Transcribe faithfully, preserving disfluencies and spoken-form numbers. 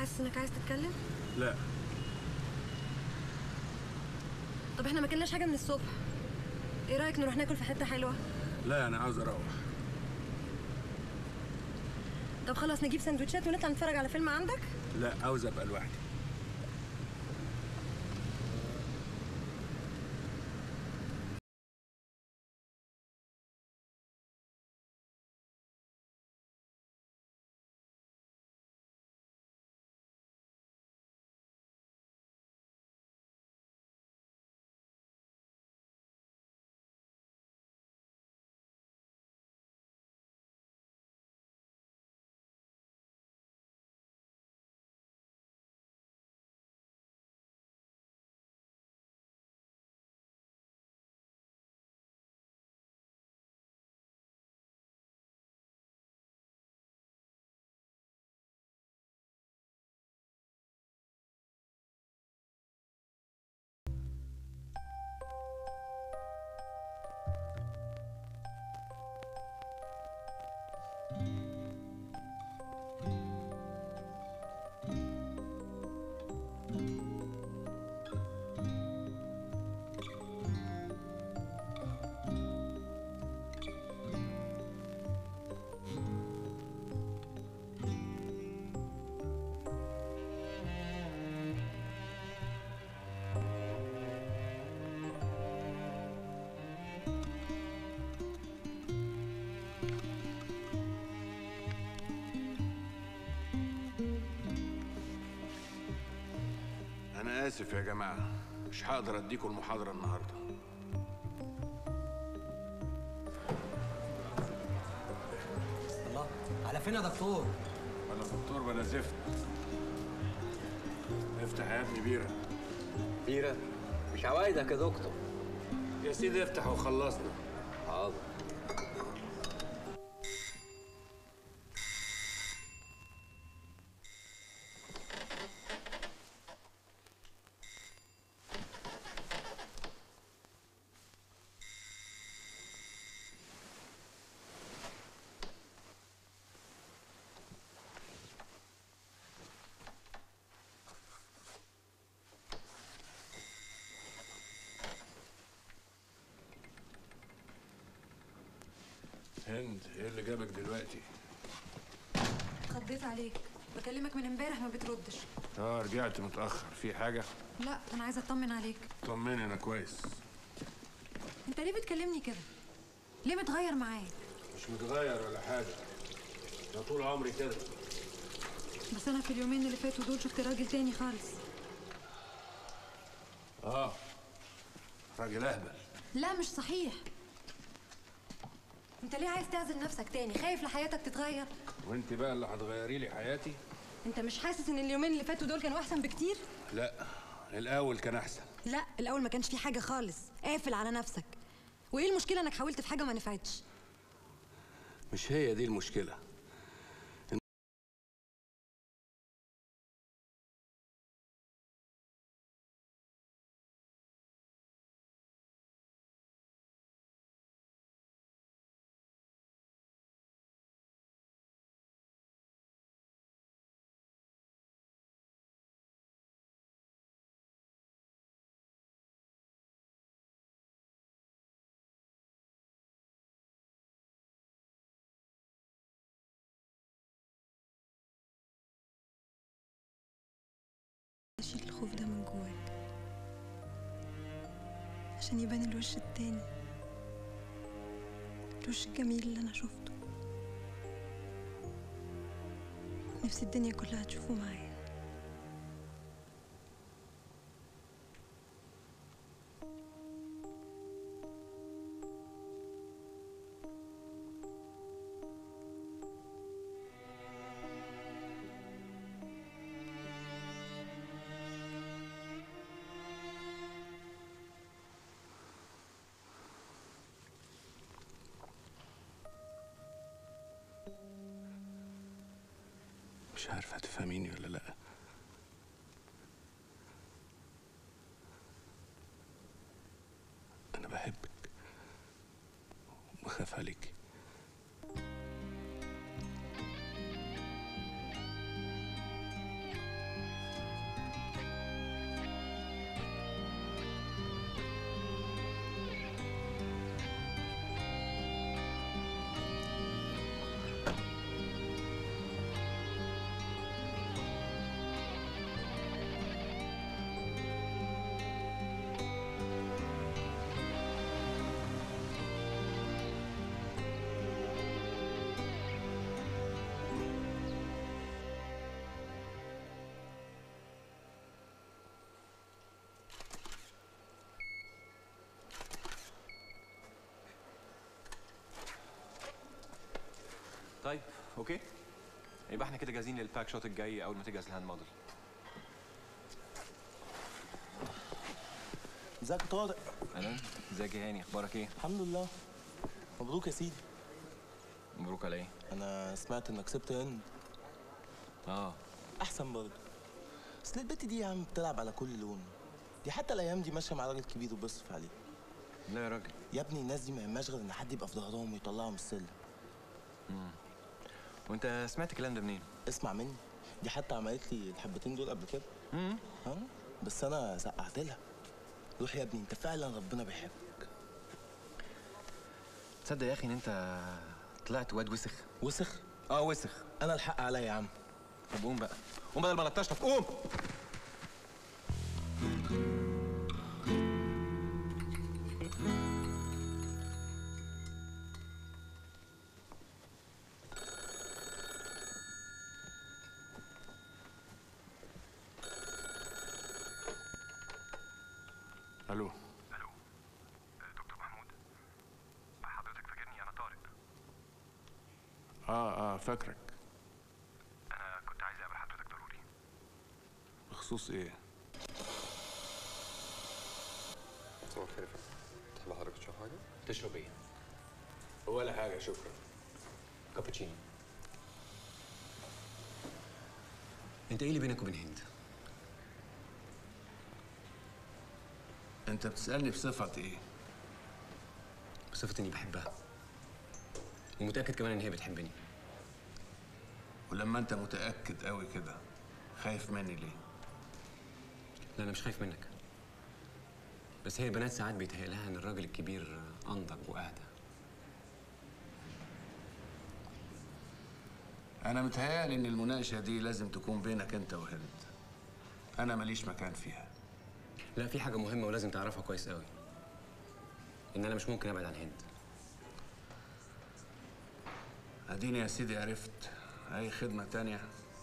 حاسس انك عايز تتكلم؟ لا. طب احنا ما كلناش حاجه من الصبح، ايه رايك نروح ناكل في حته حلوه؟ لا انا عاوز اروح. طب خلاص نجيب سندوتشات ونطلع نتفرج على فيلم عندك؟ لا عاوز ابقى لوحدي. أنا آسف يا جماعة، مش هقدر أديكم المحاضرة النهاردة. الله، على فين يا دكتور؟ أنا دكتور بلا زفت. افتح يا ابني بيرة. بيرة؟ مش عوايدك يا دكتور. يا سيدي افتح وخلصنا. حاضر. هند، ايه اللي جابك دلوقتي؟ اتخضيت عليك، بكلمك من امبارح ما بتردش. اه رجعت متأخر، في حاجة؟ لا انا عايزه اطمن عليك. طمني انا كويس. انت ليه بتكلمني كده؟ ليه متغير معايا؟ مش متغير ولا حاجة، ده طول عمري كده. بس انا في اليومين اللي فاتوا دول شفت راجل تاني خالص. اه راجل اهبل. لا مش صحيح. انت ليه عايز تعزل نفسك تاني؟ خايف لحياتك تتغير؟ وانت بقى اللي هتغيري لي حياتي؟ انت مش حاسس ان اليومين اللي فاتوا دول كانوا احسن بكتير؟ لا الاول كان احسن. لا الاول ما كانش في حاجه خالص، قافل على نفسك. وايه المشكله انك حاولت في حاجه ما نفعتش؟ مش هي دي المشكلة. شيل الخوف ده من جواك عشان يبان الوش التاني، الوش الجميل اللي انا شفته. نفسي الدنيا كلها تشوفه معايا. مش عارفة تفهميني ولا لأ. أنا بحبك وبخاف عليك. طيب اوكي، يبقى احنا كده جاهزين للباك شوت الجاي اول ما تجهز الهاند موديل. ازيك يا طارق؟ اهلا، ازيك يا هاني، اخبارك ايه؟ الحمد لله. مبروك يا سيدي. مبروك على ايه؟ انا سمعت انك سبت هند. اه احسن برضه. اصل البت دي يا عم بتلعب على كل لون. دي حتى الايام دي ماشيه مع راجل كبير وبيصرف عليه. لا يا راجل. يا ابني الناس دي ما يهمهاش غير ان حد يبقى في ظهرهم ويطلعهم من السلم. امم وانت سمعت الكلام ده منين؟ اسمع مني، دي حتى عملت لي الحبتين دول قبل كده. امم ها؟ بس انا سقعت لها. روح يا ابني، انت فعلا ربنا بيحبك. تصدق يا اخي ان انت طلعت واد وسخ. وسخ؟ اه وسخ. انا الحق عليا يا عم. طب قوم بقى، قوم بدل ما نطشتك، قوم. الو. الو دكتور محمود، حضرتك فاكرني؟ انا طارق. اه اه فاكرك. انا كنت عايز اقابل حضرتك ضروري. بخصوص ايه؟ صباح الخير يا فندم، تحب حضرتك تشرب حاجه؟ تشرب ايه؟ ولا حاجه شكرا. كابتشينو. انت ايه اللي بينك وبين هند؟ انت بتسالني بصفه ايه؟ بصفة اني بحبها، ومتأكد كمان ان هي بتحبني. ولما انت متاكد قوي كده خايف مني ليه؟ لا انا مش خايف منك، بس هي البنات ساعات بيتهيأ لها ان الراجل الكبير انضج واهدى. انا متهيألي ان المناقشه دي لازم تكون بينك انت وهند. انا ماليش مكان فيها. لا في حاجة مهمة ولازم تعرفها كويس قوي، ان انا مش ممكن ابعد عن هند. اديني يا سيدي عرفت. اي خدمه تانية